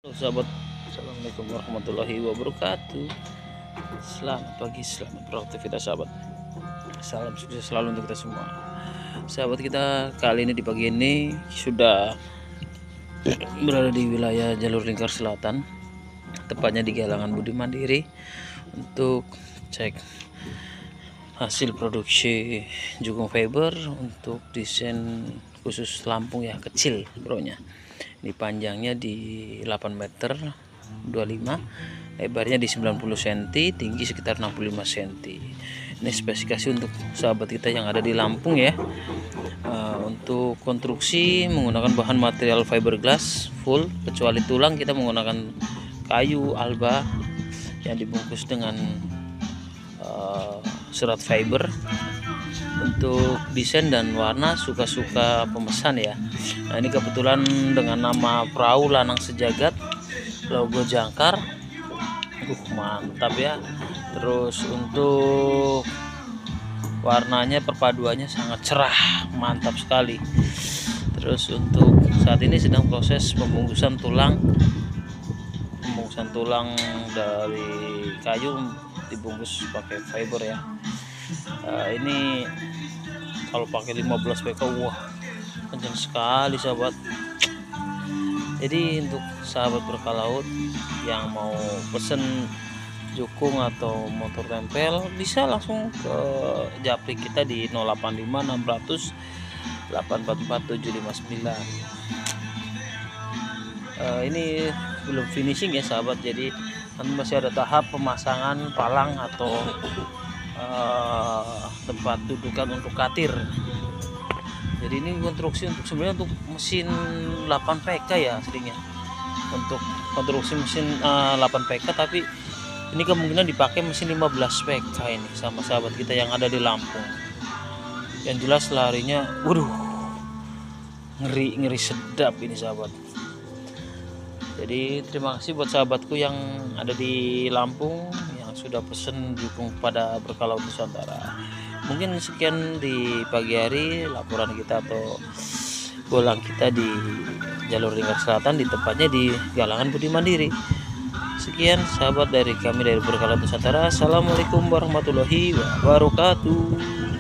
Sahabat, assalamualaikum warahmatullahi wabarakatuh. Selamat pagi, selamat beraktivitas sahabat. Salam sukses selalu untuk kita semua. Sahabat, kita kali ini di pagi ini sudah berada di wilayah jalur lingkar selatan, tepatnya di Galangan Budi Mandiri, untuk cek hasil produksi jukung fiber untuk desain khusus Lampung ya, kecil bronya. Ini panjangnya di 8 meter 25, lebarnya di 90 cm, tinggi sekitar 65 cm. Ini spesifikasi untuk sahabat kita yang ada di Lampung ya. Untuk konstruksi menggunakan bahan material fiberglass full, kecuali tulang kita menggunakan kayu alba yang dibungkus dengan serat fiber. Untuk desain dan warna suka-suka pemesan ya. Nah, ini kebetulan dengan nama Perahu Lanang Sejagat, logo jangkar, mantap ya. Terus untuk warnanya, perpaduannya sangat cerah, mantap sekali. Terus untuk saat ini sedang proses pembungkusan tulang dari kayu dibungkus pakai fiber ya. Ini kalau pakai 15 PK, wah kencang sekali sahabat. Jadi untuk sahabat berkalaut yang mau pesen jukung atau motor tempel, bisa langsung ke japri kita di 085 600 844 759. Ini belum finishing ya sahabat, jadi nanti masih ada tahap pemasangan palang atau tempat dudukan untuk katir. Jadi ini konstruksi untuk sebenarnya untuk mesin 8 PK ya aslinya, untuk konstruksi mesin 8 PK, tapi ini kemungkinan dipakai mesin 15 PK ini sama sahabat kita yang ada di Lampung. Yang jelas larinya waduh, ngeri sedap ini sahabat. Jadi terima kasih buat sahabatku yang ada di Lampung yang sudah pesen jukung pada Berkalaut Nusantara. Mungkin sekian di pagi hari laporan kita atau golang kita di jalur lingkar selatan, di tempatnya di Galangan Budi Mandiri. Sekian sahabat dari kami dari Berkalaut Nusantara. Assalamualaikum warahmatullahi wabarakatuh.